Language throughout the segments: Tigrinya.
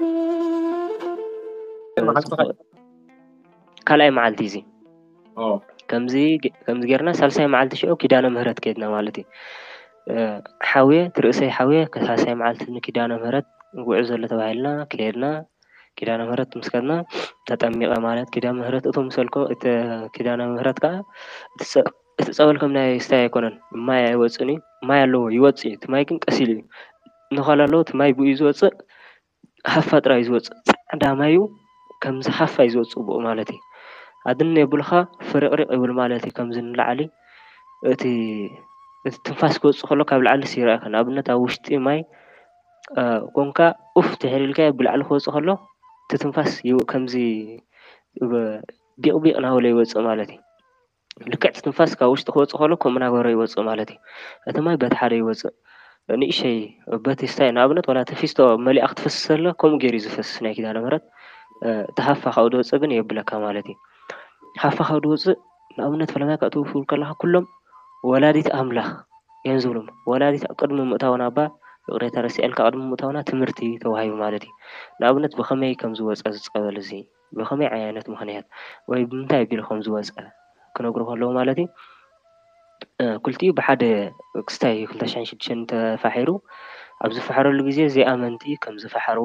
ካልኣይ መዓልቲ እዚ ከምዚ ጌርና ሳልሳይ መዓልቲ ሽዑ ኪዳነ ምህረት ከድና ማለት እዩ ሓውየ ትርእሰይ ሓውየ ከሳሳይ መዓልቲ ንኪዳነ ምህረት ጉዕዞ ዘሎ ተባሂልና ከድና ኪዳነ ምህረት ምስ ከድና ተጠሚቐ ማለት ኪዳነ ምህረት እቶም ሰልኮ እቲ ኪዳነ ምህረት ከዓ እቲ ፀበል ከም ናይ ስታይ ኣይኮነን ማይ ኣይወፅእን እዩ ማይ ኣለዎ ይወፅእ እቲ ማይ ግን ቀሲሉ እዩ ንኻል ኣለዎ እቲ ማይ ብኡ ዝወፅእ ሃፋ ጥራይ ዝወፅእ ፃዕዳ ማዩ ከምዚ ሃፋ እዩ ዝወፅእ ብኡ ማለት እዩ ኣድነ የብልኻ ፍርቕሪቕ ይብል ማለት እዩ ከምዚ ንላዕሊ እቲ ትንፋስ ክወፅእ ከሎ ካብ ላዕሊ ይረአካ ንኣብነት ኣብ ውሽጢ ማይ ኮንካ ኡፍ ተሕሊልካ ብላዕሊ ክወፅእ ከሎ እቲ ትንፋስ ከምዚ ቢቕቢቕ እናበለ ይወፅእ ማለት እዩ ልክዕ እቲ ትንፋስ ካብ ውሽጢ ክወፅእ ከሎ ከምኡ እናገበረ ይወፅእ ማለት እዩ እቲ ማይ በቲ ሓደ ይወፅእ ንእሸይ በቲ ስታይ ንኣብነት ዋላ ተፊስቶ መሊኣ ክትፈስስ ከላ ከምኡ ገይሩ እዩ ዝፈስስ ናይ ኪዳነ ምህረት እቲ ሃፋ ካብኡ ዝወፅእ ግን የብለካ ማለት እዩ ሃፋ ካብኡ ዝወፅእ ንኣብነት ፈለማይ ክትውፍር ከለካ ኩሎም ወላዲት ኣምላኽ እዮም ዝብሎም ወላዲት ቅድሚ ምእታውና እባ ፍቅሬታ ረሲዐልካ ቅድሚ ምእታውና ትምህርቲ ተዋሂቡ ማለት እዩ ንኣብነት ብኸመይ ከም ዝወፀ ዝፀበል እዚ ብኸመይ ዓይነት ምኽንያት ወይ ብምንታይ ኣቢሉ ከም ዝወፀ ክነግሩ ከለዉ ማለት እዩ ክልቲኡ ብሓደ ክስታይ 2006 ተፋሒሩ ኣብ ዝፈሓረሉ ግዜ ዘይኣመንቲ ከም ዝፈሓርዎ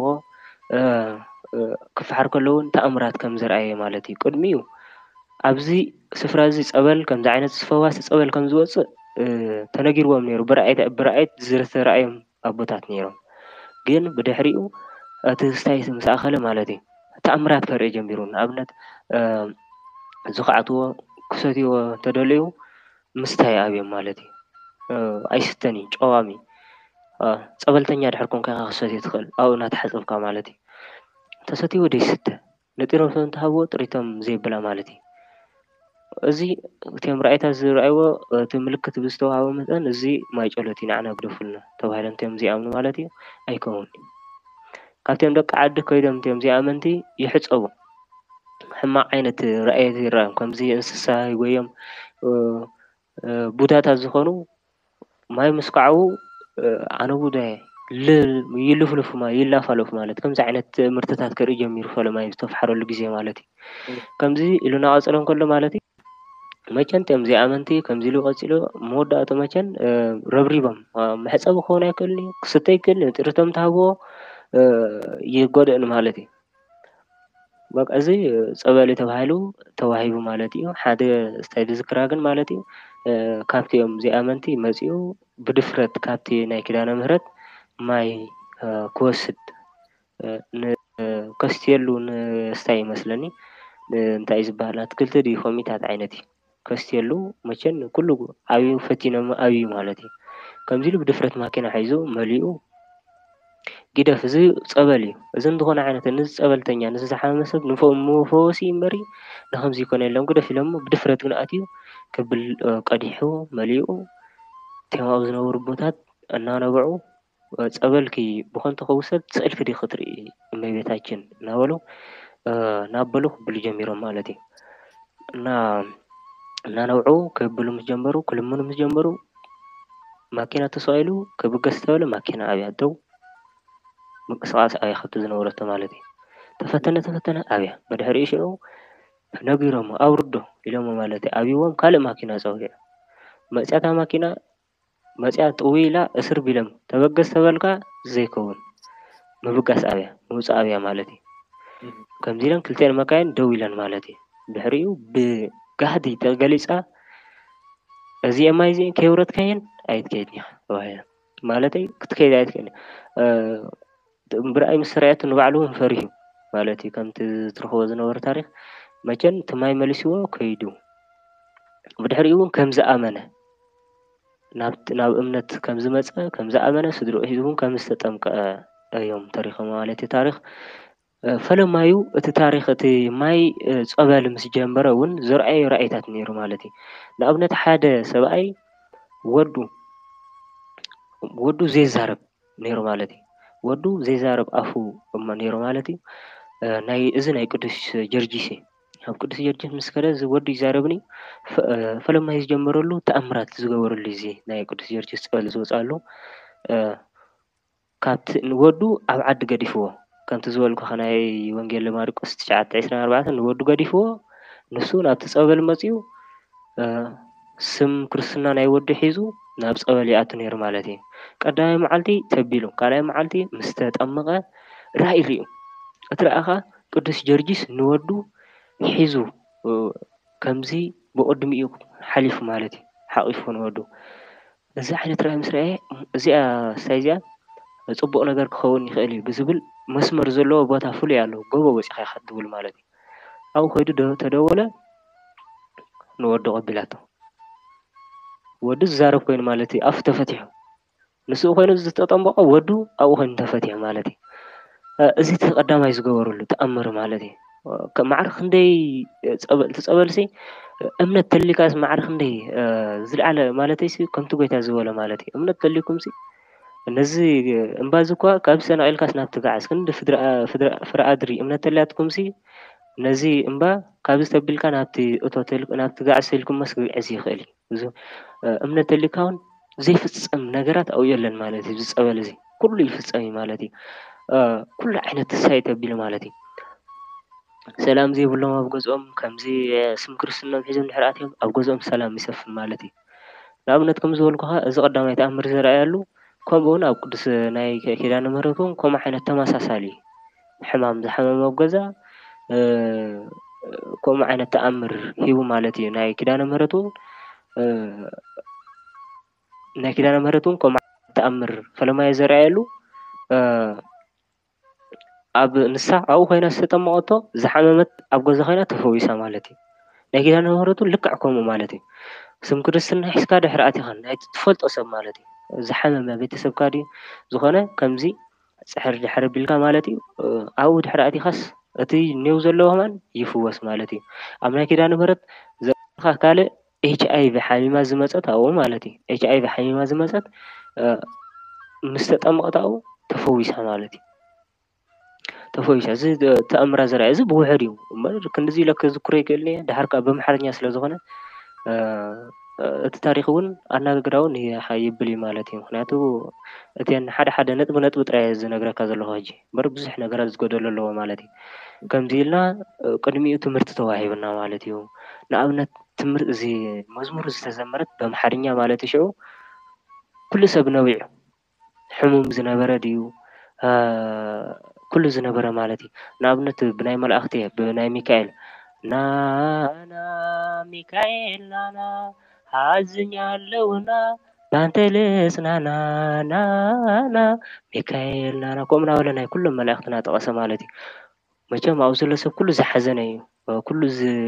ክፈሓር ከለዉ ተኣምራት ከም ዝረኣየ ማለት እዩ ቅድሚኡ ኣብዚ ስፍራ እዚ ፀበል ከምዚ ዓይነት ዝፈዋስ ፀበል ከም ዝወፅእ ተነጊርዎም ነይሩ ብረኣይት ዝተረኣዮም ኣቦታት ነይሮም ግን ብድሕሪኡ እቲ ስታይ ምስ ኣኸለ ማለት እዩ ተኣምራት ከርኢ ጀሚሩ ንኣብነት ዝኸዓትዎ ክሰትይዎ ተደልዩ ምስታይ ኣብዮም ማለት እዩ ኣይስተን እዩ ጨዋሚ ፀበልተኛ ድሕር ኮንካ ኢኻ ክሰትዮ ትኽእል ኣብኡ እናተሓፀብካ ማለት እዩ ተሰትይዎ ደይስተ ነጢሮም እንተሃብዎ ጥሪቶም ዘይብላ ማለት እዩ እዚ እትዮም ረኣይታት ዝረኣይዎ እቲ ምልክት ብዝተዋሃቦ መጠን እዚ ማይ ጨሎት እዩ ንዓና ግደፉልና ተባሂሎም እንተዮም ዘይኣምኑ ማለት እዩ ኣይከውን ካብቶም ደቂ ዓዲ ከይዶም እንተዮም ዘይኣመንቲ ይሕፀቡ ሕማቕ ዓይነት ረኣየት ይረኣዮም ከምዚ እንስሳ ይጎዮም ቡዳታት ዝኾኑ ማይ ምስ ከዓቡ ኣነ ቡዳየ ይልፍልፉ ይላፋለፉ ማለት ከምዚ ዓይነት ምርትታት ከርኢ ጀሚሩ ፈለማይ ዝተፈሓረሉ ግዜ ማለት እዩ ከምዚ ኢሉ እናቐፀሎም ከሎ ማለት እዩ መቸን እንተዮም ዘይኣመንቲ ከምዚ ኢሉ ቀፂሉ መወዳእቱ መቸን ረብሪቦም መሕፀቢ ክኸውን ኣይክእልኒ ክስተ ኣይክእልኒ ጥሪቶም እንተሃብዎ ይጎድእን ማለት እዩ በቃ እዚ ፀበል ተባሂሉ ተዋሂቡ ማለት እዩ ሓደ ስታይ ዝዝክራ ግን ማለት እዩ ካብቲኦም ዘይኣመንቲ መፂኡ ብድፍረት ካብቲ ናይ ኪዳነ ምህረት ማይ ክወስድ ከስትየሉ ንስታይ ይመስለኒ እንታይ ዝበሃል ኣትክልቲ ድዩ ኮሚታት ዓይነት እዩ ከስትየሉ መቸን ኩሉ ዓብዩ ፈቲኖም ኣብዩ ማለት እዩ ከምዚ ኢሉ ብድፍረት ማኪና ሒዙ መሊኡ ግደፍ እዚ ፀበል እዩ እዚ እንተኾነ ዓይነት ነዚ ፀበልተኛ ነዚ ዝሓመመ ሰብ ንመፈወሲ እምበሪ ንከምዚ ይኮነ የሎም ግደፍ ኢሎም ብድፍረት ግን ኣትዩ ክብል ቀዲሑ መሊኡ እትዮም ኣብኡ ዝነበሩ ቦታት እናነብዑ ፀበልኪ ብኾንቱ ክውሰድ ስእልኪ ዲ ክትርኢ እመቤታችን እናበሉ እናበሉ ክብሉ ጀሚሮም ማለት እዩ እናነብዑ ክብሉ ምስ ጀመሩ ክልምኑ ምስ ጀመሩ ማኪና ተሰቂሉ ክብገስ ተበለ ማኪና ኣብያ ደው ምንቅስቃስ ኣብያ ካብቲ ዝነበረቶ ማለት እዩ ተፈተነ ኣብያ ብድሕሪኡ ሽዑ ነጊሮሞ ኣውርዶ ኢሎሞ ማለት እዩ ኣብይዎም ካልእ ማኪና ፀውዒ መፅያታ ማኪና መፅያ ጥውይ ኢላ እስር ቢሎም ተበገስ ተበልካ ዘይከውን ምብጋስ ኣብያ ምውፃእ ኣብያ ማለት እዩ ከምዚ ኢለን ክልተን መካይን ደው ኢለን ማለት እዩ ድሕሪኡ ብጋህዲ ተገሊፃ እዚአን ማይ እዚአን ከይውረድካየን ኣይትከይድን ኢኻ ተባሂላ ማለተይ ክትከይድ ኣይትክእልን ብረኣይ ምስ ረኣየቱ ንባዕሉ ፈሪሁ ማለት እዩ ከምቲ ዝትረኽቦ ዝነበረ ታሪክ መቸን እቲ ማይ መሊስዎ ከይዱ ብድሕሪኡ እውን ከም ዝኣመነ ናብ እምነት ከም ዝመፀ ከም ዝኣመነ ስድርኡ ሒዙ እውን ከም ዝተጠምቀአ እዮም ተሪኾም ማለት እዩ ታሪክ ፈለማዩ እቲ ታሪክ እቲ ማይ ፀበል ምስ ጀመረ እውን ዝረኣዩ ራእይታት ነይሩ ማለት እዩ ንኣብነት ሓደ ሰብኣይ ወዱ ዘይዛረብ ነይሩ ማለት እዩ ወዱ ዘይዛረብ ኣፉ እማ ነይሩ ማለት እዩ እዚ ናይ ቅዱስ ጀርጂስ ኣብ ቅዱስ ጀርጂስ ምስ ከደ እዚ ወዱ ይዛረብኒ ፈለማይ ዝጀመረሉ ተኣምራት ዝገበረሉ እዚ ናይ ቅዱስ ጀርጂስ ፀበል ዝወፃሉ ካብቲ ወዱ ኣብ ዓዲ ገዲፍዎ ከምቲ ዝበልኩ ኸናይ ወንጌል ማርቆስ 9:24 ንወዱ ገዲፍዎ ንሱ ናብቲ ጸበል መጺኡ ስም ክርስትና ናይ ወዲ ሒዙ ናብ ጸበል ይኣቱ ነይሩ ማለት እዩ። ቀዳማይ መዓልቲ ተቢሉ ካልኣይ መዓልቲ ምስ ተጠመቐ ራእይ ሪኡ እቲ ረኣኻ ቅዱስ ጀርጂስ ንወዱ ሒዙ ከምዚ ብቅድሚኡ ሓሊፉ ማለት እዩ ሓቂፉ ንወዱ እዚ ዓይነት ራእይ ምስ ረአየ እዚኣ ሳይዝያ ጽቡቕ ነገር ክኸውን ይኽእል እዩ ብዝብል መስመር ዘለዎ ቦታ ፍሉይ ኣሎ ጎቦ በፂኻ ኢኻ ትብል ማለት እዩ። ኣብኡ ኸይዱ ተደወለ ንወዱ ቀቢላቶ ወዱ ዝዛረብ ኮይኑ ማለት እዩ ኣፉ ተፈቲሑ ንስኡ ኮይኑ ዝተጠመቐ ወዱ ኣብኡ ኮይኑ ተፈቲሑ ማለት እዩ። እዚ ተቐዳማይ ዝገበረሉ ተኣምር ማለት እዩ። ማዕረ ክንደይ ጸበልሲ እምነት ተሊካስ ማዕረ ክንደይ ዝለዓለ ማለተይሲ ከምቲ ጎይታ ዝበሎ ማለት እዩ። እምነት ተሊኩምሲ ነዚ እምባዚ እኳ ካብ ሰናቒልካስ ናብ ትጋዓዝ ክንዲ ፍርኣድሪ እምነት ተልያትኩምሲ ነዚ እምባ ካብ ዝተቢልካ ናብቲ እቶት ናብቲ ጋዓዝ ተልኩመስ ክግዕዝ ይኽእል እዩ። እዚ እምነት ተሊካ እውን ዘይፍጸም ነገራት ኣብኡ የለን ማለት እዩ። ዝጸበል እዚ ኩሉ ይፍጸም እዩ ማለት እዩ። ኩሉ ዓይነት ተስፋ ተቢሉ ማለት እዩ። ሰላም ዘይብሎም ኣብ ገዝኦም ከምዚ ስም ክርስትናም ሒዞም ድሕሪ ኣትዮም ኣብ ገዝኦም ሰላም ይሰፍን ማለት እዩ። ንኣብነት ከም ዝበልኩ ኸ እዚ ቀዳማይ ተኣምር ዝረኣየሉ ከምኡ እውን ኣብ ቅዱስ ናይ ኪዳነ ምህረት እውን ከምኡ ዓይነት ተመሳሳሊ ሕማም ዝሓመመ ኣብ ገዛ ከምኡ ዓይነት ተኣምር ሂቡ ማለት እዩ። ናይ ኪዳነ ምህረት እውን ከምኡ ተኣምር ፈለማይ ዘርኣየሉ ኣብ ንሳ ኣብኡ ኮይና ዝተጠመቐቶ ዝሓመመት ኣብ ገዛ ኮይና ተፈዊሳ ማለት እዩ። ናይ ኪዳነ ምህረት እውን ልክዕ ከምኡ ማለት እዩ። ስም ክርስትና ሒዝካ ድሕሪ ኣቲኻ ናይ ትፈልጦ ሰብ ማለት እዩ ዝሓመመ ቤተሰብካ ድዩ ዝኾነ ከምዚ ፅሕር ድሕሪ ኣቢልካ ማለት እዩ ኣብኡ ድሕሪ ኣቲኻስ እቲ ኔው ዘለዎ ሕማም ይፍወስ ማለት እዩ። ኣብ ናይ ኪዳነ ምህረት ዘኻ ካልእ HIV ሓሚማ ዝመፀት ኣብኡ ማለት እዩ HIV ሓሚማ ዝመፀት ምስ ተጠመቐት ኣብኡ ተፈዊሳ ማለት እዩ። ተፈዊሳ እዚ ተኣምራ ዘርኣየ እዚ ብውሕድ እዩ እምበር ክንድዚ ኢለ ከዝክሮ ኣይክእልን እየ ድሓር ከዓ ብኣምሓርኛ ስለ ዝኾነ እቲ ታሪክ እውን ኣነጋግራ እውን ይብል እዩ ማለት እዩ። ምክንያቱ እተን ሓደ ሓደ ነጥቢ ነጥቢ ጥራይ ዝነግረካ ዘለኹ ሕጂ እምበር ብዙሕ ነገራት ዝጎደሎ ኣለዎ ማለት እዩ። ከምዚ ኢልና ቅድሚኡ ትምህርቲ ተዋሂብና ማለት እዩ። ንኣብነት ትምህርቲ እዚ መዝሙር ዝተዘመረት ብኣምሓርኛ ማለት እዩ። ሽዑ ኩሉ ሰብ ነዊዑ ሕሙም ዝነበረ ድዩ ኩሉ ዝነበረ ማለት እዩ። ንኣብነት ብናይ መላእኽቲ ብናይ ሚካኤል ናና ሚካኤል ናና ሓዝኛለሁና ባንተ ልጽናና ናና ሚካኤል ናና ከምኡ እናበለ ናይ ኩሎም መላእኽቲ እናጠቐሰ ማለት እዩ። መቸም ኣብኡ ዘሎ ሰብ ኩሉ ዝሓዘነ እዩ ኩሉ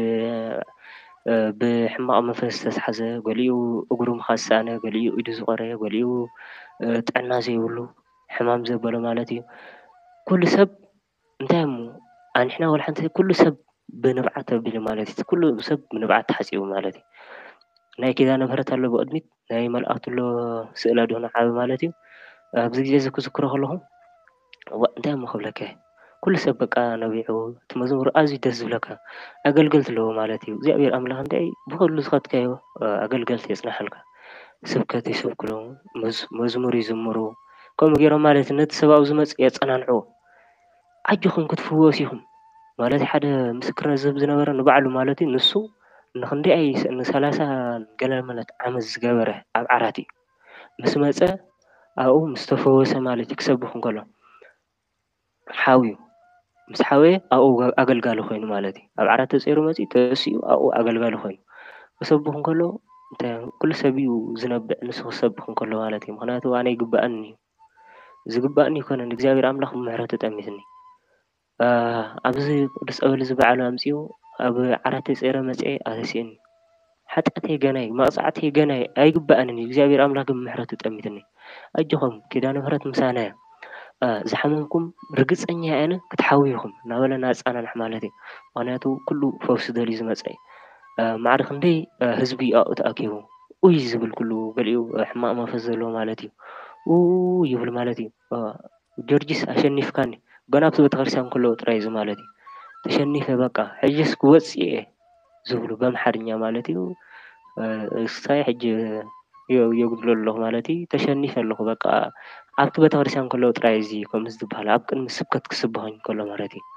ብሕማቕ መንፈስ ዝተታሕዘ ገሊኡ እግሩ ምኻሳነ ገሊኡ ኢዱ ዝቆረየ ገሊኡ ጥዕና ዘይብሉ ሕማም ዘበሎ ማለት እዩ። ኩሉ ሰብ እንታይ እሞ ኣንሕና ወላሓንቲ ኩሉ ሰብ ብንብዓት ተቢሉ ማለት እዩ። ኩሉ ሰብ ብንብዓት ተሓፂቡ ማለት እዩ። ናይ ኪዳነ ምህረት ኣሎ ብቕድሚት ናይ መላእኽቲ ኣሎ ስእለ ኣድህኖ ዓብ ማለት እዩ። ኣብዚ ግዜ እዚ ክዝክሮ ከለኹ እንታይ እሞ ክብለካ ኩሉ ሰብ በቃ ነቢዑ እቲ መዝሙር ኣዝዩ ደስ ዝብለካ ኣገልገልቲ ኣለዎ ማለት እዩ። እግዚኣብሔር ኣምላኽ እንታይ ብኩሉ ዝኸድካዮ ኣገልገልቲ የጽንሐልካ ስብከት ይስብክሉ መዝሙር ይዝምሩ ከምኡ ገይሮም ማለት ነቲ ሰብ ኣብኡ ዝመፅእ የጸናንዕዎ ዓጅኹም ክትፍወሱ ኢኹም ማለት ሓደ ምስክርነት ዝህብ ዝነበረ ንባዕሉ ማለት እዩ። ንሱ ንክንደይ ን30 ገለመለት ዓመት ዝገበረ ኣብ ዓራት እዩ ምስ መፀ ኣብኡ ምስ ተፈወሰ ማለት እዩ ክሰብክ እንከሎ ሓዊዩ ምስ ሓወየ ኣብኡ ኣገልጋሊ ኮይኑ ማለት እዩ። ኣብ ዓራት ተፀይሩ መፂኡ ተሲኡ ኣብኡ ኣገልጋሊ ኮይኑ ክሰብክ እንከሎ ኩሉ ሰብ እዩ ዝነብዕ ንሱ ክሰብክ እንከሎ ማለት እዩ። ምክንያቱ ኣነ ይግባአኒ እዩ ዝግባአኒ ይኮነን እግዚኣብሔር ኣምላኽ ብምህረቱ ጠሚትኒ ኣብዚ ቅዱስ ጸበል እዚ በዓሉ ኣምፂኡ ኣብ ዓራት ተፀይረ መፅአ ኣተሲእኒ ሓጢአተይ ገናይ መቕፃዕተይ ገናይ ኣይግባአንን እዩ እግዚኣብሔር ኣምላኽ ብምህረቱ ጠሚትኒ ኣጅኹም ኪዳነ ምህረት ምሳና እያ ዝሓመምኩም ርግፀኛ ኣነ ክትሓውይኹም እናበለ እናፀናንሕ ማለት እዩ። ምክንያቱ ኩሉ ፈውሲ ደልዩ ዝመፀ እዩ። ማዕረ ክንደይ ህዝቢ ኣብኡ ተኣኪቡ ውይ ዝብል ኩሉ ገሊኡ ሕማቕ መንፈስ ዘለዎ ማለት እዩ ይብል ማለት እዩ። ጀርጂስ ኣሸኒፍካኒ ገና ኣብቲ ቤተክርስትያን ከለዉ ጥራይ እዚ ማለት እዩ ተሸኒፈ በቃ ሕጂስ ክወፅእ እየ ዝብሉ በኣምሓርኛ ማለት እዩ። እስካይ ሕጂ የጉድሎ ኣለኹ ማለት እዩ ተሸኒፈ ኣለኹ በቃ ኣብቲ ቤተክርስትያን ከሎ ጥራይ እዚ ከምዚ ዝበሃል ኣብ ቅድሚ ስብከት ክስበኽ ከሎ ማለት እዩ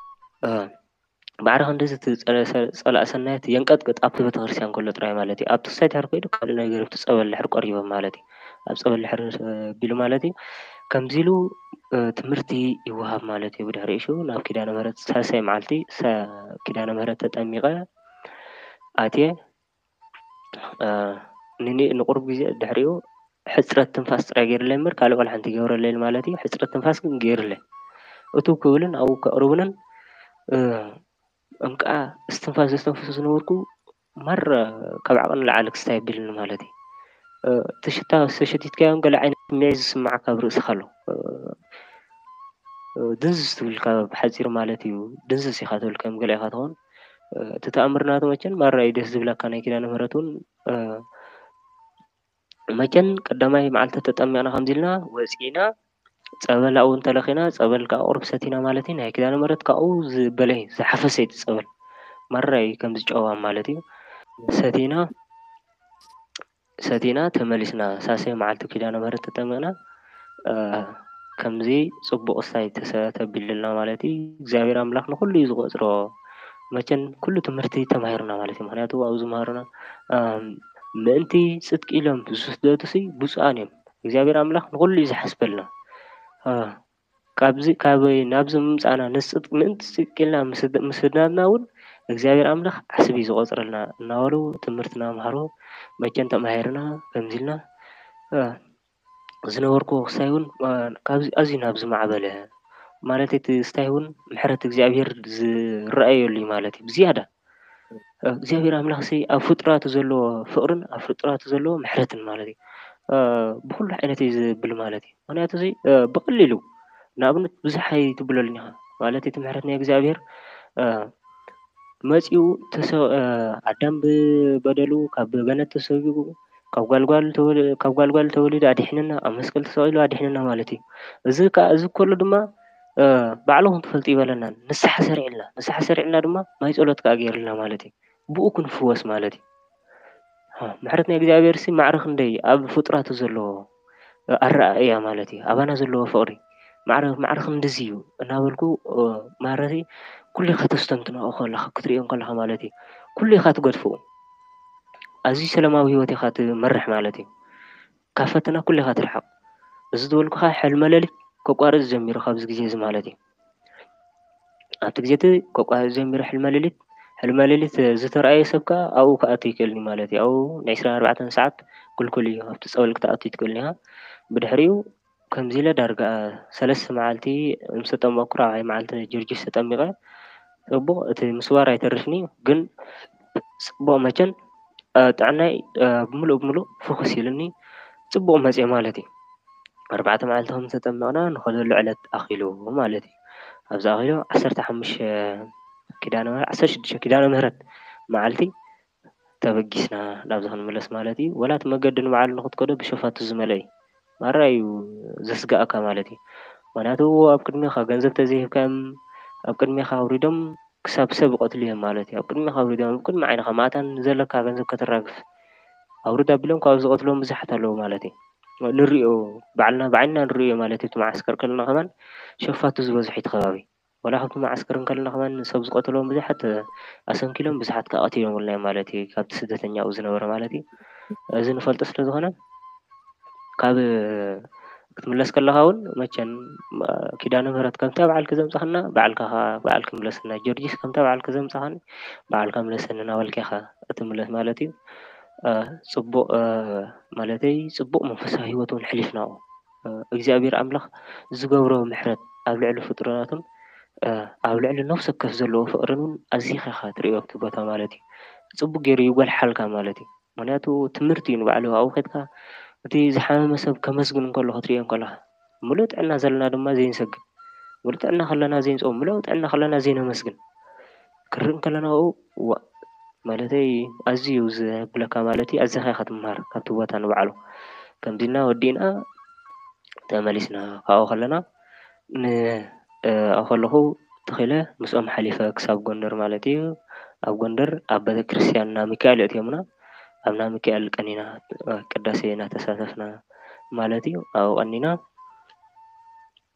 ባዕርኽ እንደዚ ጸላእ ሰናየት የንቀጥቅጥ ኣብቲ ቤተክርስትያን ከሎ ጥራይ ማለት እዩ። ኣብቲ ክሳይ ድሕሪ ከይዱ ካልእ ነገር ኣብቲ ጸበል ድሕሪ ቀሪቦም ማለት እዩ። ኣብ ጸበል ድሕሪ ቢሉ ማለት እዩ ከምዚ ኢሉ ትምህርቲ ይወሃብ ማለት እዩ። ብድሕሪኡ ሹ ናብ ኪዳነ ምህረት ሳልሳይ መዓልቲ ኪዳነ ምህረት ተጠሚቐ ኣትየ ንቁርብ ግዜ ድሕሪኡ ሕፅረት ትንፋስ ጥራይ ገይሩለይ እምበር ካልእ ቆልዓ እንተይገበረለይ ማለት እዩ። ሕፅረት ትንፋስ ግን ገይሩለይ እቱ ክብልን ኣብኡ ከቕርቡንን እምከኣ እስትንፋስ ዘስተንፍሱ ዝነበርኩ ማር ካብ ዓቐን ንላዕሊ ክስታይ የብልን ማለት እዩ። እቲ ሽታ ዝተሸቲትካዮም ገለ ዓይነት ስምዒት ዝስማዓካ ኣብ ርእስኻ ኣሎ ድንዝዝ ትብልካ ብሓፂር ማለት እዩ ድንዝዝ ኢኻ ትብል ከም ገለ ኢኻ ትኾን እቲ ተኣምርናቱ መቸን ማራ እዩ ደስ ዝብለካ ናይ ኪዳነ ምህረት እውን መቸን ቀዳማይ መዓልቲ ተጠሚቕና ከምዚ ኢልና ወፂና ጸበል ኣብኡ እንተለኺና ጸበል ከዓ ቁርብ ሰቲና ማለት እዩ ናይ ኪዳነ ምህረት ካብኡ ዝበለይ ዝሓፈሰ እዩ እቲ ጸበል ማራ እዩ ከም ዝጨዋ ማለት እዩ ሰቲና ተመሊስና ሳሰይ መዓልቲ ኪዳነ ምህረት ተጠሚቕና ከምዚ ጽቡቕ ስታይ ተቢልና ማለት እዩ እግዚኣብሔር ኣምላኽ ንኹሉ እዩ ዝቆፅሮ መቸን ኩሉ ትምህርቲ ተማሂርና ማለት እዩ ምክንያቱ ኣብኡ ዝመሃሩና ምእንቲ ጽድቂ ኢሎም ዝስደዱሲ ብፁዓን እዮም እግዚኣብሔር ኣምላኽ ንኹሉ እዩ ዝሓስበልና ካብ ናብዚ ምምፃእና ንጽድቂ ምእንቲ ጽድቂ ኢልና ምስድናብና እውን እግዚኣብሔር ኣምላኽ ሓስቢ እዩ ዝቆፅረልና እናበሉ ትምህርቲ እናምሃሩ መቸን ተማሂርና ከምዚ ኢልና ዝነበርክዎ ክሳይ እውን ኣዝዩ ናብ ዝማዕበለ ማለት እቲ ስታይ እውን ምሕረት እግዚኣብሔር ዝረአየሉ እዩ ማለት እዩ ብዝያዳ እግዚኣብሔር ኣምላኽ ኣብ ፍጡራቱ ዘለዎ ፍቅርን ኣብ ፍጡራቱ ዘለዎ ምሕረትን ማለት እዩ ብኩሉ ዓይነት እዩ ዝብል ማለት እዩ ምክንያቱ እዚ ብቐሊሉ ንኣብነት ብዙሕ ኣይትብለሉን ኢኻ ማለት እቲ ምሕረት ናይ እግዚኣብሔር መፂኡ ኣዳም ብበደሉ ካብ ገነት ተሰጊኡ ካብ ጓልጓል ተወሊዱ ኣድሒንና ኣብ መስቀል ተሰቂሉ ኣድሒንና ማለት እዩ እዚ ከሎ ድማ ባዕልኹም ትፈልጡ ይበለና ንስሓ ሰሪዕልና ድማ ማይ ጸሎት ከዓ ገይሩልና ማለት እዩ ብኡ ክንፍወስ ማለት እዩ ምሕረት ናይ እግዚኣብሔር ማዕረ ክንደይ ኣብ ፍጡራቱ ዘለዎ ኣረኣእያ ማለት እዩ ኣባና ዘለዎ ፍቅሪ ማዕረ ክንደዚ እዩ እናበልኩ ማረሲ ኩሉ ኢኻ ተስተንትኖ ከለኻ ክትሪኦ ከለኻ ማለት እዩ ኩሉ ኢኻ ትገድፍኡ ኣዝዩ ሰላማዊ ሂወት ኢኻ ትመርሕ ማለት እዩ ካብ ፈተና ኩሉ ኢኻ ትርሓቕ እዚ ዝበልኩኻ ሕልመ ሌሊት ከቋርፅ ጀሚሩ ካብዚ ግዜ እዚ ማለት እዩ ኣብቲ ግዜ እቲ ከቋርፅ ጀሚሩ ሕልመ ሌሊት ዝተረኣየ ሰብ ከዓ ኣብኡ ክኣቱ ይክእልኒ ማለት እዩ ኣብኡ ን24 ሰዓት ክልኩል እዩ ኣብቲ ጸበል ክትኣቱ ትክእልኒ ኢኻ ብድሕሪኡ ከምዚ ኢለ ዳርጋ 3 መዓልቲ ምስ ተጠመቕኩ 4ይ መዓልቲ ጀርጂስ ተጠሚቐ ጽቡቕ እቲ ምስዋር ኣይተርፍኒ ግን ጽቡቕ መቸን ጥዕናይ ብምሉእ ፎከስ ኢሉኒ ጽቡቕ መፅአ ማለት እዩ 4 መዓልቲ ከም ተጠመቕና ንኸለሉ ዕለት ኣኺሉ ማለት እዩ ኣብዚ ኣኺሉ 16 ኪዳነ ምህረት መዓልቲ ተበጊስና ናብዚ ክንምለስ ማለት እዩ ወላ እቲ መገዲ ንባዕሉ ንኽትከዶ ብሸፋቱ ዝመልአ እዩ ማራ እዩ ዘስግኣካ ማለት እዩ ምክንያቱ ኣብ ቅድሚኻ ገንዘብ ተዘይሂብካዮም ኣብ ቅድሚኻ ኣውሪዶም ክሳብ ሰብ ይቐትሉ እዮም ማለት እዩ ኣብ ቅድሚኻ ኣውሪዶም ኣብ ቅድሚ ዓይንኻ ማእታን ዘለካ ገንዘብ ከተራግፍ ኣውርድ ኣቢሎም ካብ ዝቐትሎም ብዙሓት ኣለዉ ማለት እዩ ንሪኦ ባዕልና ብዓይንና ንሪኦ ማለት እዩ እቲ ማዓስከር ከለና ኸማን ሸፋቱ ዝበዝሑ እቲ ከባቢ ወላ ካብቲ ማዓስከር ከለና ኸማን ሰብ ዝቐትሎም ብዙሓት ኣሰንኪሎም ብዙሓት ከዓ ቀቲሎም እዮም ማለት እዩ ካብቲ ስደተኛ ኣብኡ ዝነበረ ማለት እዩ እዚ ንፈልጦ ስለ ዝኾነ ካብ ክትምለስ ከለኻ እውን መቸን ኪዳነ ምህረት ከምታ በዓልቲ ዘምፅኸና ባዕልካ ምለሰና ጀርጂስ ከምታ በዓልቲ ዘምፅኻኒ ባዕልካ ምለሰኒ እናበልካ ኢኻ እትምለስ ማለት እዩ ጽቡቕ ማለተይ ጽቡቕ መንፈሳዊ ሂወት እውን ሕሊፍና እግዚኣብሔር ኣምላኽ ዝገብሮ ምሕረት ኣብ ልዕሊ ፍጡራቱን ኣብ ልዕሊ ነፍሲ ወከፍ ዘለዎ ፍቅርን እውን ኣዚኻ ኢኻ ትሪኦ ኣብቲ ቦታ ማለት እዩ ጽቡቕ ገይሩ ይጓልሓልካ ማለት እዩ ምክንያቱ ትምህርቲ እዩ ንባዕሉ ኣብኡ ከድካ እቲ ዝሓመመ ሰብ ከመስግን እንከሎ ክትሪኦ ከለኻ ሙሉእ ጥዕና ዘለና ድማ ዘይንሰግድ ሙሉእ ጥዕና ከለና ዘይንጾም ሙሉእ ጥዕና ከለና ዘይነመስግን ክርኢ ከለና ማለተይ ኣዝዩ ዘብለካ ማለት እዩ ኣዚኻ ኢኻ ትምሃር ካብቲ ቦታ ንባዕሉ ከምዚ ኢልና ወዲእና ተመሊስና ካብኡ ከለና ኣብኡ ከለኹ ተኺለ ምስኦም ሓሊፈ ክሳብ ጎንደር ማለት እዩ ኣብ ጎንደር ኣብ ቤተክርስትያን ና ሚካኤል ኣትዮምና ኣብ ና ሚካኤል ቀኒና ቅዳሴ እናተሳተፍና ማለት እዩ ኣብኡ ቀኒና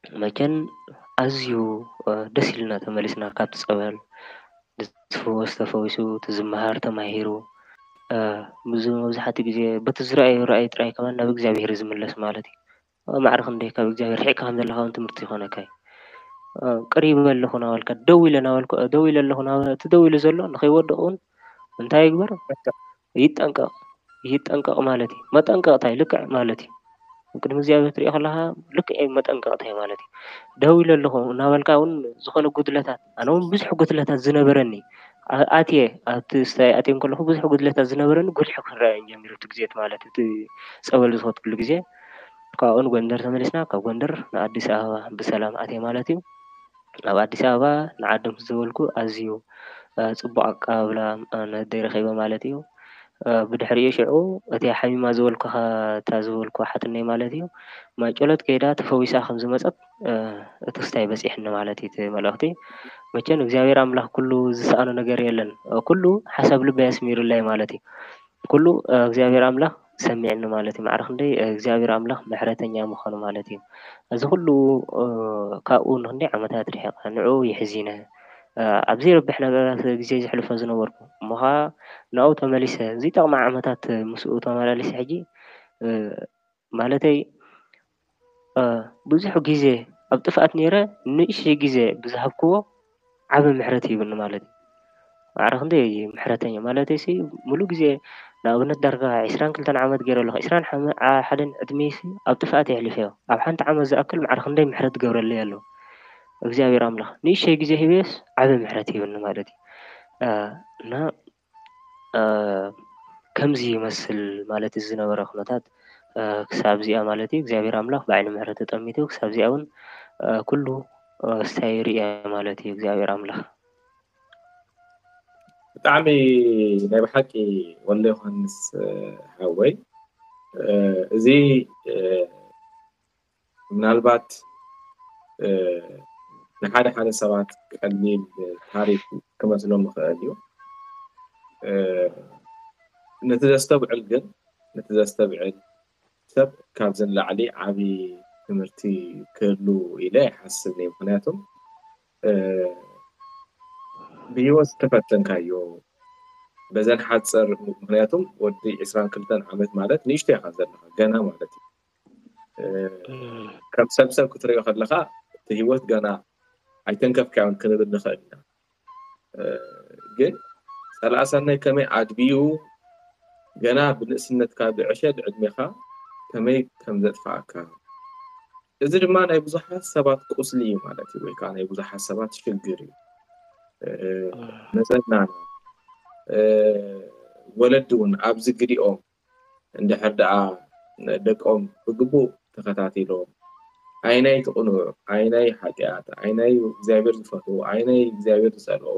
መቸን ኣዝዩ ደስ ኢሉና ተመሊስና ካብቲ ፀበል ዝፍወስ ተፈዊሱ ትዝመሃር ተማሂሩ መብዛሕትኡ ግዜ በቲ ዝረኣዮ ረኣይ ጥራይ ከማ ናብ እግዚኣብሄር ዝምለስ ማለት እዩ ማዕርኽ እንደይ ካብ እግዚኣብሄር ርሒቕካ ከም ዘለኻ እውን ትምህርቲ ይኾነካ ቅሪብ ኣለኹ ናበልካ ደው ኢለ ኣለኹ እቲ ደው ኢሉ ዘሎ ንኸይወድቕ እውን እንታይ ይግበር ይጠንቀቕ ማለት እዩ መጠንቀቕታይ ልክዕ ማለት እዩ ቅድሚ እግዚኣብሄር ትሪኦ ከለኻ ልክዕ መጠንቀቕታይ ማለት እዩ ደው ኢለ ኣለኹ እናበልካ እውን ዝኾነ ጉድለታት ኣነ እውን ብዙሕ ጉድለታት ዝነበረኒ ኣትየ ኣብቲ ስታይ ኣትየ ከለኹ ብዙሕ ጉድለታት ዝነበረኒ ጉልሒ ክረአየኒ ጀሚሩ እቲ ግዜት ማለት እቲ ፀበል ዝኸድኩሉ ግዜ ካብኡ ጎንደር ተመሊስና ካብ ጎንደር ንኣዲስ ኣበባ ብሰላም ኣትየ ማለት እዩ ኣብ ኣዲስ ኣበባ ንዓዶም ዝበልኩ ኣዝዩ ፅቡቅ ኣቀባብላ ነደይ ረኺበ ማለት እዩ ብድሕሪኡ ሽዑ እቲ ሓሚማ እታ ዝበልኩ ሓትነይ ማለት እዩ ማይጨሎት ከይዳ ተፈዊሳ ከም ዝመፀት እቲ ክስታይ በፂሕኒ ማለት እዩ እቲ መልእኽቲ መቸን እግዚኣብሔር ኣምላኽ ኩሉ ዝሰኣኖ ነገር የለን ኩሉ ሓሳብ ልበይ ኣስሚሩለይ ማለት እዩ ኩሉ እግዚኣብሔር ኣምላኽ ሰሚዕኒ ማለት እዩ ማዕርኽ እንደይ እግዚኣብሔር ኣምላኽ ምሕረተኛ ምዃኑ ማለት እዩ እዚ ኩሉ ካብኡ ንክንደይ ዓመታት ርሒቐ ንዕኡ ይሕዚነ ኣብ ዘይረብሕ ነገራት ግዜ ዘሕልፎ ዝነበርኩ እሞ ከዓ ናብኡ ተመሊሰ ዘይጠቕማ ዓመታት ምስኡ ተመላሊሰ ሕጂ ማለተይ ብዙሕ ግዜ ኣብ ጥፍኣት ነይረ ንእሽተይ ግዜ ብዝሃብክዎ ዓብ ምሕረት ይብኒ ማለት እዩ ማዕርኽ እንደይ ምሕረተኛ ማለተይ ሙሉእ ግዜ ንኣብነት ዳርጋ 22 ዓመት ገይረ ኣለኹ 21 ዕድመይ ኣብ ጥፍኣት የሕልፈዮ ኣብ ሓንቲ ዓመት ዝኣክል ማዕርኽ እንደይ ምሕረት ዝገብረለይ ኣሎ እግዚኣብሔር ኣምላኽ ንእሽተይ ግዜ ሂበስ ዓብ ምሕረት ይብኒ ማለት እዩ እና ከምዚ ይመስል ማለት እዩ ዝነበረ ኩነታት ክሳብ እዚኣ ማለት እዩ እግዚኣብሔር ኣምላኽ ብዓይኒ ምሕረት ተጠሚቱ ክሳብ እዚኣ እውን ኩሉ ስታይ ርእየ ማለት እዩ እግዚኣብሔር ኣምላኽ ብጣዕሚ ናይ ብሓቂ ወሎ ዮሃንስ ሓወይ እዚ ምናልባት ንሓደ ሰባት ቀሊል ታሪክ ክመስሎም ይኽእል እዩ ነቲ ዘስተብዕል ሰብ ካብዘን ላዕሊ ዓብዪ ትምህርቲ ክህሉ ኢለ ይሓስብ እየ ምክንያቱም ብሂወት ዝተፈተንካዮ በዘን ሓፀር ምክንያቱም ወዲ 22 ዓመት ማለት ንእሽተይ ኢኻ ዘለኻ ገና ማለት እዩ ከም ሰብ ክትሪኦ ከለኻ እቲ ሂወት ገና ኣይተንከፍካዮን ክንብል ንኽእል ኢና ግን 30 ከመይ ኣድቢኡ ገና ብንእስነትካ ብዕሸል ዕድሜኻ ከመይ ከም ዘጥፍኣካ እዚ ድማ ናይ ብዙሓት ሰባት ቁስሊ እዩ ማለት እዩ ወይ ከዓ ናይ ብዙሓት ሰባት ሽግር እዩ መፀናና ወለዲ እውን ኣብዚ ግዲኦም እንድሕር ደኣ ደቆም ብግቡእ ተኸታቲሎም ዓይናይ ትቕኑዕ ዓይናይ ሓጢኣት ዓይናይ እግዚኣብሔር ዝፈትዎ ዓይናይ እግዚኣብሔር ዝፀልኦ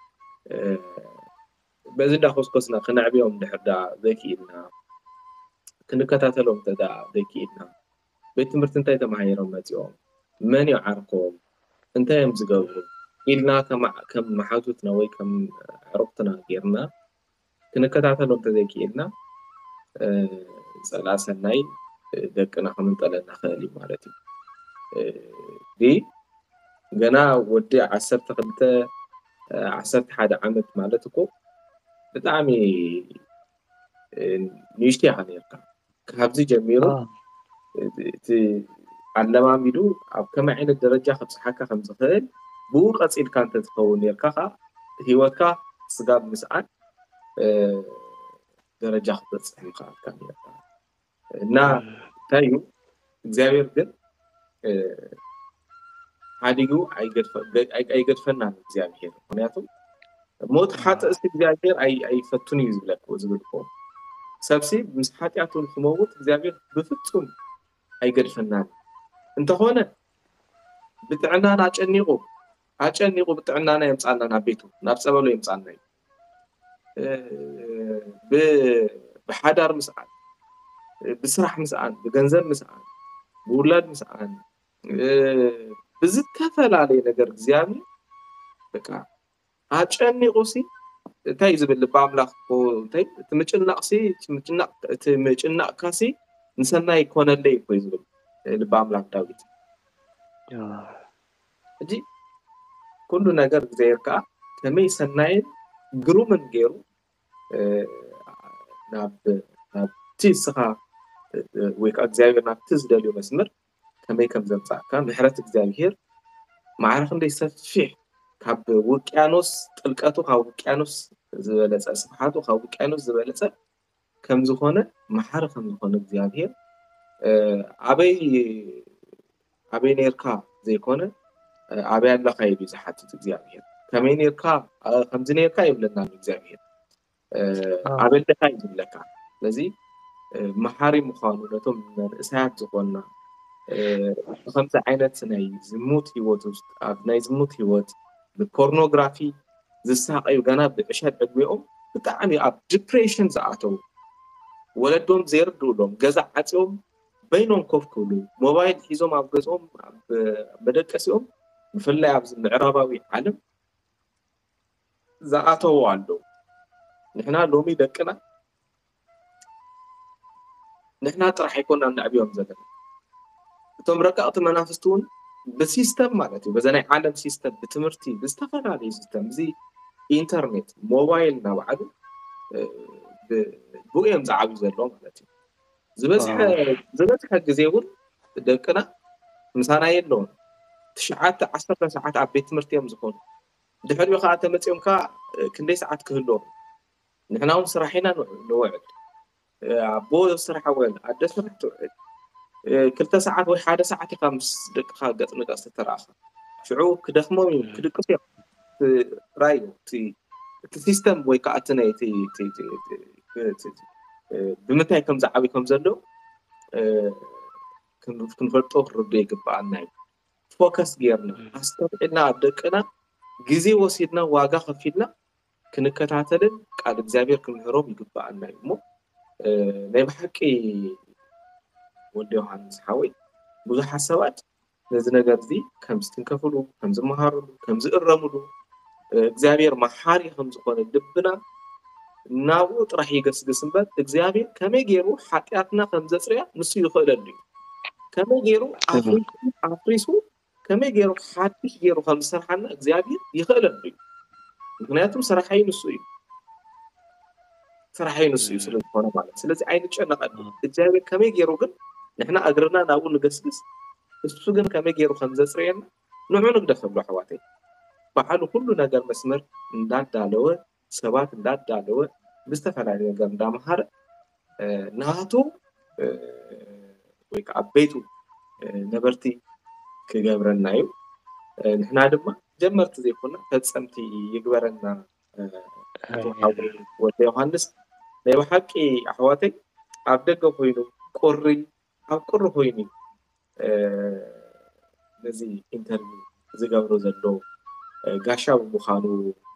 በዚ እንዳኮስኮስና ክነዕብዮም እንድሕር ደኣ ዘይክኢልና ክንከታተሎም እንተደኣ ዘይክኢልና ቤት ትምህርቲ እንታይ ተማሂሮም መፂኦም መን ይዓርኮም እንታይ እዮም ዝገብሩ ኢልና ከም መሓዙትና ወይ ከም ዕሩክትና ጌርና ክንከታተሎም እንተዘይክኢልና ፀላእ ሰናይ ደቅና ከምንጠለና ክእል እዩ ማለት እዩ ገና ወዲ 12 11 ዓመት ማለት እኮ ብጣዕሚ ንእሽተይ ኢኻ ነርካ ካብዚ ጀሚሩ እቲ ኣለማሚዱ ኣብ ከመይ ዓይነት ደረጃ ከብፅሓካ ከም ዝኽእል ብኡ ቀፂልካ እንተትኸውን ነርካ ከዓ ሂወትካ ስጋብ ምስኣን ደረጃ ክትበፅሕ ምኽኣልካ ነርካ እና እንታይ እዩ እግዚኣብሔር ግን ሓዲጉ ኣይገድፈናን እግዚኣብሔር ምክንያቱም ሞት ሓጥእ እስቲ እግዚኣብሔር ኣይፈቱን እዩ ዝብልኮ ሰብሲ ምስ ሓጢኣቱ ንክመውት እግዚኣብሔር ብፍፁም ኣይገድፈናን እንተኾነ ብጥዕናና ኣጨኒቑ ብጥዕናና የምፃና ናብ ቤቱ ናብ ፀበሎ የምፃና እዩ ብሓዳር ምስኣን ብስራሕ ምስኣን ብገንዘብ ምስኣን ብውላድ ምስኣን ብዝተፈላለየ ነገር እግዚኣብሔር በቃ ኣጨኒቑሲ እንታይ ዝብል ልበ ኣምላኽ እንታይ እቲ ምጭናቕካሲ ንሰናይ ይኮነለይ እኮ ዝብል ልበ ኣምላኽ ዳዊት اجي كل نجار زيركا كمي سناين جرومن جيرو ناب تيسخا ويك أجزاء ناب تزدليو مسمر كمي كم زمسا كان محرت أجزاء معرخ اللي يسفح كاب وكيانوس تلقاتو خاو وكيانوس زبالة سبحاتو خاو وكيانوس زبالة كم زخونة محرخ كم زخونة أجزاء عبي نيركا زي كونه عبي الله خير يزحت أجزاء كمين يركا خمسين يركا يبلنا أجزاء عبي الله خير يبلكا لذي محاري مخانونتهم من الإسهات زخونة خمسة عينات ناي زموت هيوت ناي زموت هيوت بالبورنوغرافي زساق أيو جانا بأشهد أدويهم بتعني أب depression زعتو ولدهم زيردوا لهم جزع عتهم بينهم كوف كله موبايل حيزهم أب جزهم بدك أسيهم بفلا عبز العرباوي عالم زعتو عنده نحنا لومي دكنا نحنا راح يكون عندنا أبيهم زدنا توم ركعت منافستون بسيستم مالتي بزناي عالم سيستم بتمرتي بستفاد على سيستم زي إنترنت موبايل نوعد بويم زعاب زلوا مالتي زبزح جزيون دكنا مسانا يلون تشعات 10 ساعات عبيت تمرتي يوم زخون دحر بخا تمتيهم كا كندي ساعات كهلو نحنا هم صراحينا نوعد عبو صراحة وين عدس توعد كلتا ساعات وي حدا ساعات 5 دقيقة قط نقص تراخ شعو كدخمو كدقص رايو تي سيستم وي كاتناي تي بمتى كم زعبي كم زلو كنفلطو ربي يقبعنا فوكس غيرنا استطعنا دقنا غزي وسيدنا واغا خفيدنا كنكتاتلن قال እግዚአብሔር كنهروم يقبعنا مو ናይ بحقي ولد يوحنس حوي ብዙሕ ሓሳባት ነዚ ነገር እዚ ከም ዝትንከፍሉ ከም ዝመሃሩሉ ከም ዝእረሙሉ እግዚአብሔር መሓሪ ከም ዝኾነ ልብና ናብኡ ጥራሕ ይገስግስ እምበር እግዚአብሔር ከመይ ገይሩ ሓጢኣትና ከም ዘፅርያ ንሱ ይኽእለሉ ከመይ ገይሩ ኣፍሪሱ ከመይ ገይሩ ሓድሽ ገይሩ ከም ዝሰርሓና እግዚአብሔር ይኽእለሉ ምክንያቱም ስራሓይ ንሱ እዩ ስራሓይ ንሱ እዩ ስለዝኾነ ማለት ስለዚ ኣይንጨነቐሉ እግዚአብሔር ከመይ ገይሩ ግን نحنا أجرنا نقول نجسس السجن كم يجي يروح نزسرين نوعنا كده خبرة حواتي فحلو كله نجار مسمر نداد دالوه سبات نداد دالوه بستفعل عليه نجار دامهار نهاتو ويك عبيتو نبرتي كجبرنا نايم نحنا دم جمرت زي كنا فتسمتي يجبرنا ولد يوحنس لو حكي حواتي عبدك وينو قري أقر هويني نزي إنترفيو زجاورو زلو قاشا بمخانو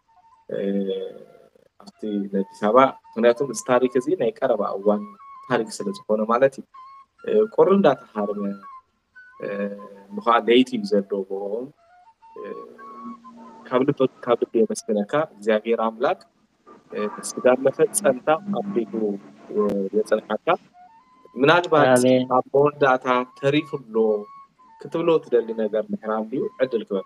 أفتي نتسابع هناتهم استاريك زي نيكاربا أوان تاريخ سلسفونا مالتي قرن داتا حارمة مخان دايتي زلو بهم كابل بيمسكنكا زيابير عملاك سيدار مفت سنتا أبديكو يتنحكا ምናልባት አቦን ዳታ ተሪፍ ብሎ ክትብሎ ትደሊ ነገር ምሕራም ዲዩ ዕድል ክበካ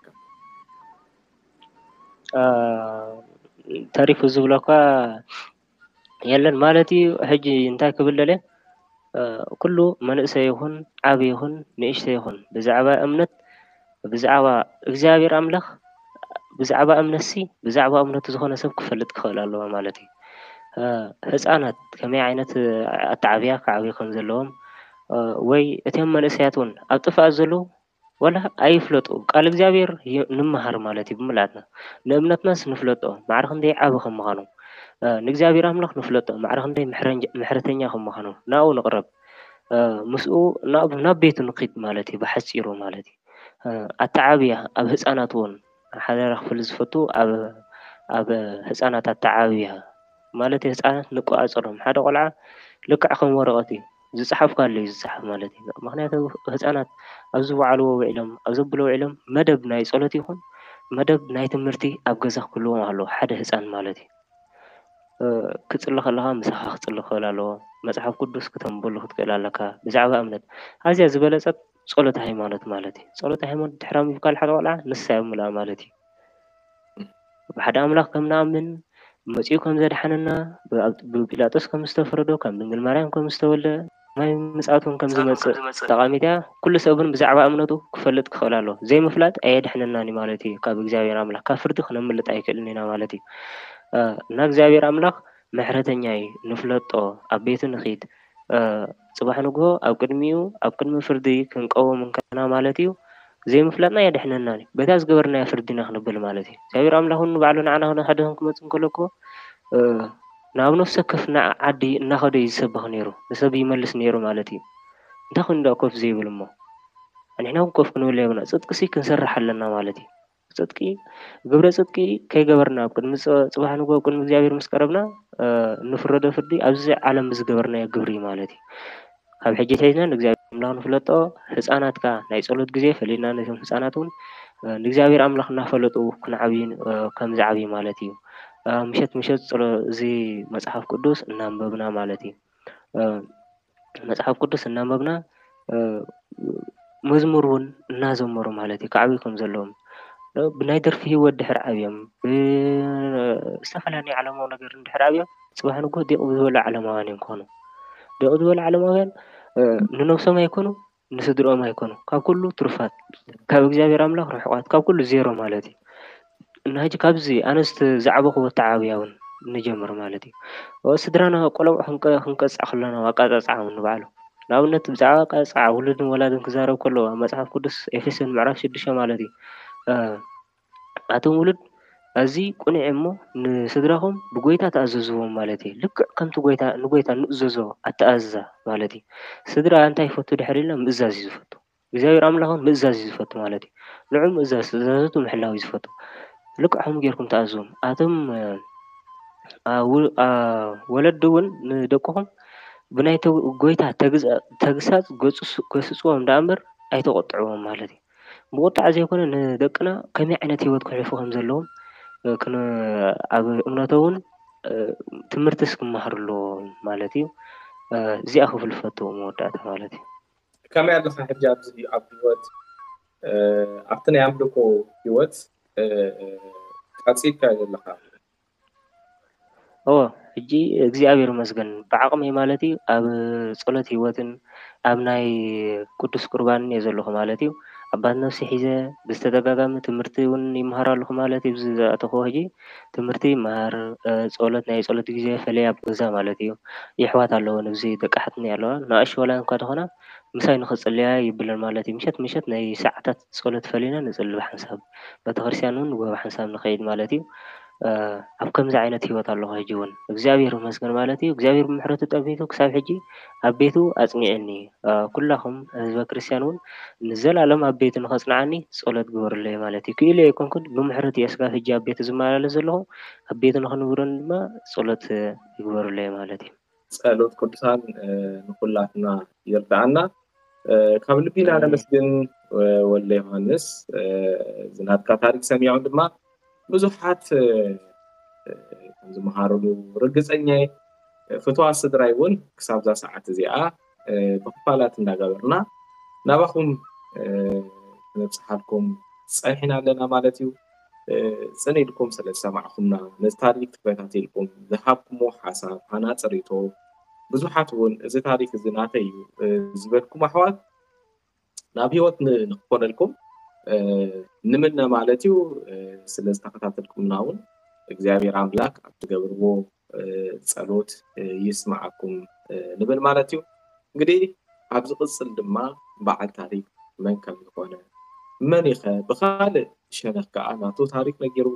ተሪፍ ዝብለካ የለን ማለት ሕጂ እንታይ ክብለለ ኩሉ መንእሰይ ይኹን ዓብ ይኹን ንእሽተ ይኹን ብዛዕባ እምነት ብዛዕባ እግዚአብሔር አምላኽ ብዛዕባ እምነትሲ ብዛዕባ እምነቱ ዝኾነ ሰብ ክፈልጥ ክኽእል ኣለዎ ማለት እዩ ህፃናት ከመይ ዓይነት ኣተዓብያ ከዓብዩ ከም ዘለዎም ወይ እቶም መንእሰያት እውን ኣብ ጥፋእ ዘለዉ ወላ ኣይፍለጡ ቃል እግዚአብሔር ንምሃር ማለት እዩ ብምላትና ንእምነትናስ ንፍለጦ ማዕረ ክንደይ ዓብ ከም ምዃኑ ንእግዚአብሔር ኣምላኽ ንፍለጦ ማዕረ ክንደይ ምሕረተኛ ከም ምዃኑ ናብኡ ንቕረብ ምስኡ ናብ ቤቱ ንኺድ ማለት እዩ ብሓፂሩ ማለት እዩ ኣተዓብያ ኣብ ህፃናት እውን ሓደራ ክፍል ዝፈቱ ኣብ ህፃናት ኣተዓብያ ማለት ህፃናት ንቆፃፀሮም ሓደ ቆልዓ ልክዕ ከም ወረቐት እዩ ዝፅሓፍካ ኣሎ እዩ ዝፅሓፍ ማለት እዩ ምክንያቱ ህፃናት ኣብ ዝበዓልዎ ውዒሎም ኣብ ዘብሎ ውዒሎም መደብ ናይ ጸሎት ይኹን መደብ ናይ ትምህርቲ ኣብ ገዛ ክህልዎም ኣለዎ ሓደ ህፃን ማለት እዩ ክፅሊ ከለካ ምሳኻ ክፅሊ ክኽእል ኣለዎ መፅሓፍ ቅዱስ ክተንብበሉ ክትክእል ኣለካ ብዛዕባ እምነት ኣዝያ ዝበለፀት ጸሎት ሃይማኖት ማለት እዩ ጸሎት ሃይማኖት ድሕራም ይብካል ሓደ ቆልዓ ንሳይ ሙላ ማለት እዩ ብሓደ ኣምላኽ ከም ንኣምን መጺኡ ከም ዘድሓነና ብጲላጦስ ከም ዝተፈረዶ ከም ድንግል ማርያም ከም ዝተወልደ ማይ ምጽኣቱን ከም ዝመጽእ ጠቓሚት እያ ኩሉ ሰብን ብዛዕባ እምነቱ ክፈልጥ ክኽእል ኣለዎ ዘይምፍላጥ ኣየድሕነናኒ ማለት እዩ ካብ እግዚኣብሔር ኣምላኽ ካብ ፍርዲ ክነምልጥ ኣይክእልን ኢና ማለት እዩ እና እግዚኣብሔር ኣምላኽ ምሕረተኛ እዩ ንፍለጦ ኣብ ቤቱ ንኺድ ጽባሕ ንግሆ ኣብ ቅድሚኡ ኣብ ቅድሚ ፍርዲ ክንቀወም እንከለና ማለት እዩ ዘይምፍላጥና የድሕነናኒ በታ ዝገበርናዮ ፍርዲ ኢና ክንብል ማለት እዩ እግዚኣብሔር ኣምላኽ ንባዕሉ ንዓና ሓደ ክመጽእ እንከሎ እኮ ናብ ነፍሲ ወከፍ ዓዲ እናኸደ እዩ ዝሰብኽ ነይሩ ንሰብ ይመልስ ነይሩ ማለት እዩ እንታይ ኮይኑ ዳ ኮፍ ዘይብል እሞ ንሕና እውን ኮፍ ክንብል የብልና ጽድቂ ክንሰርሕ ኣለና ማለት እዩ ጽድቂ ግብረ ጽድቂ ከይገበርና ኣብ ቅድሚ ጽባሕ ንግሆ ኣብ ቅድሚ እግዚኣብሔር ምስ ቀረብና ንፍረዶ ፍርዲ ኣብዚ ዓለም ዝገበርናዮ ግብሪ ማለት እዩ ካብ ሕጂ ተይዝና ንእግዚኣብሔር ኣምላኽ ንፍለጦ ህፃናትካ ናይ ጸሎት ግዜ ፈሊና ነቶም ህፃናት እውን ንእግዚኣብሔር ኣምላኽ እናፈለጡ ክንዓብይ ከም ዝዓብይ ማለት እዩ ምሸት እዚ መጽሓፍ ቅዱስ እናንበብና ማለት እዩ መጽሓፍ ቅዱስ እናንበብና መዝሙር እውን እናዘመሩ ማለት እዩ ከዓብዩ ከም ዘለዎም ብናይ ደርፊ ህይወት ድሕር ዓብዮም ዝተፈላለዩ ዓለማዊ ነገር ድሕር ዓብዮም ጽባሕ ንግሆ ዲቕ ዝበሉ ዓለማውያን ይኮኑ ዲቕ ዝበሉ ዓለማውያን ንነፍሶም ኣይኮኑ ንስድሮኦም ኣይኮኑ ካብ ኩሉ ትሩፋት ካብ እግዚኣብሔር ኣምላኽ ርሑቓት ካብ ኩሉ ዜሮ ማለት እዩ እና ሕጂ ካብዚ ኣነስቲ ዝዓበኽዎ ተዓብያውን ንጀምር ማለት እዩ ስድራና ቆለዑ ክንቀጽዕ ከለና ኣቃጻጽዓ ንበዓሉ ንኣብነት ብዛዕባ ኣቃጻጽዓ ውሉድን ወላድን ክዛረብ ከሎ ኣብ መጽሓፍ ቅዱስ ኤፌሶን ምዕራፍ 6 ማለት እዩ ኣቶም ውሉድ እዚ ቁኑዕ እሞ ንስድራኹም ብጎይታ ተኣዘዝዎም ማለት እዩ ልክዕ ከምቲ ንጎይታ ንእዘዞ ኣተኣዝዛ ማለት እዩ ስድራ እንታይ ይፈቱ ድሕር ኢልና ምእዛዝ እዩ ዝፈቱ እግዚኣብሔር ኣምላኽ ምእዛዝ እዩ ዝፈቱ ማለት እዩ ንዑ ምእዛዝ ትእዛዘቱ ምሕላው እዩ ዝፈቱ ልክዕ ከምኡ ጌርኩም ተኣዝዎም ኣቶም ወለዲ እውን ንደቅኹም ብናይ ጎይታ ተግሳጽ ገስጽዎም ዳ እምበር ኣይተቆጥዕዎም ማለት እዩ ብቁጣዕ ዘይኮነ ንደቅና ከመይ ዓይነት ህይወት ክሕልፉ ከም ዘለዎም ኣብ እምነቶም ትምህርትስ ክመሃርሎ ማለት እዩ እዚኣ ክፍልፈቱ መወዳእታ ማለት እዩ ከመይ ኣለካ ሕጂ ኣብ ህይወት ኣብቲ ናይ ኣምልኮ ህይወት ቀፂልካ ዘለካ ሕጂ እግዚኣብሔር መስገን ብዓቕመይ ማለት እዩ ኣብ ጸሎት ህይወትን ኣብ ናይ ቅዱስ ቁርባንን እየ ዘለኹ ማለት እዩ ኣባት ነፍሲ ሒዘ ብዝተደጋጋሚ ትምህርቲ እውን ይመሃር ኣለኹ ማለት እዩ ዝኣተኽዎ ሕጂ ትምህርቲ ይመሃር ጸሎት ናይ ጸሎት ግዜ ፈለይ ኣብ ገዛ ማለት እዩ ይሕዋት ኣለዎ ንብዚ ደቃሕትኒ ኣለዋ ንኣሽ ወላ እንኳ ደኾና ምሳይ ንኽጽልያ ይብለን ማለት እዩ ምሸት ናይ ሰዓታት ጸሎት ፈሊና ንጽልይ ብሓንሳብ ቤተክርስትያን እውን ብሓንሳብ ንኸይድ ማለት እዩ ኣብ ከምዚ ዓይነት ህይወት ኣለኹ ሕጂ እውን እግዚኣብሔር ይመስገን ማለት እዩ እግዚኣብሔር ብምሕረቱ ጠቢቱ ክሳብ ሕጂ ኣብ ቤቱ ኣጽኒዐኒ ኩላኹም ህዝበ ክርስትያን እውን ንዘላለም ኣብ ቤቱ ንኸጽንዓኒ ጸሎት ግበሩለይ ማለት እዩ ክኢሉ ኣይኮንኩን ብምሕረት እየ ስጋብ ሕጂ ኣብ ቤቱ ዝመላለስ ዘለኹ ኣብ ቤቱ ንኽንብረን ድማ ጸሎት ይግበሩለይ ማለት እዩ ጸሎት ቅዱሳን ንኩላትና ይርዳኣና ካብ ልቢና ነመስግን ወለ ዮሃንስ ዝናትካ ታሪክ ሰሚዖም ድማ ብዙሓት ከም ዝመሃርሉ ርግፀኛ ፍትዋት ስድራይ እውን ክሳብዛ ሰዓት እዚኣ ብክፋላት እንዳገበርና ናባኹም ክንብፅሓልኩም ፀኒሕና ኣለና ማለት እዩ ፅን ኢልኩም ስለ ዝሰማዕኹምና ነዚ ታሪክ ተከታተልኩም ዝሃብኩሞ ሓሳብ ሃናፅሪቶ ብዙሓት እውን እዚ ታሪክ እዚ ናተይ እዩ ዝበልኩም ኣሕዋት ናብ ሂወት ንክኮነልኩም ንምነ ማለት እዩ ስለ ዝተከታተልኩምና እውን እግዚአብሔር ኣምላክ ኣብ ትገብርዎ ጸሎት ይስማዓኩም ንብል ማለት እዩ እንግዲህ ኣብ ዝቅፅል ድማ በዓል ታሪክ መን ከም ዝኾነ መን ይኸ ብኻልእ ሸነኽ ከዓ ናቱ ታሪክ ነጊሩ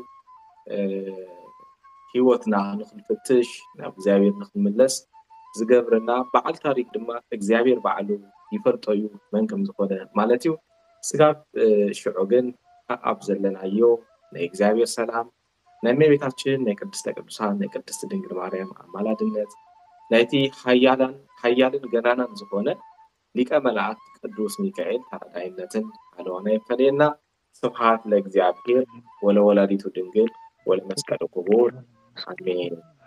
ሂወትና ንክንፍትሽ ናብ እግዚአብሔር ንክንምለስ ዝገብረና በዓል ታሪክ ድማ እግዚአብሔር ባዕሉ ይፈልጦ እዩ መን ከም ዝኾነ ማለት እዩ ስጋብ ሽዑ ግን ኣብ ዘለናዮ ናይ እግዚአብሔር ሰላም ናይ እመቤታችን ናይ ቅድስተ ቅዱሳን ናይ ቅድስት ድንግል ማርያም ኣማላድነት ናይቲ ሓያልን ገናናን ዝኾነ ሊቀ መላእክት ቅዱስ ሚካኤል ተራዳኢነትን ኣለዋና ይፈለየና ስብሐት ለእግዚአብሔር ወለወላዲቱ ድንግል ወለመስቀሉ ክቡር አሜን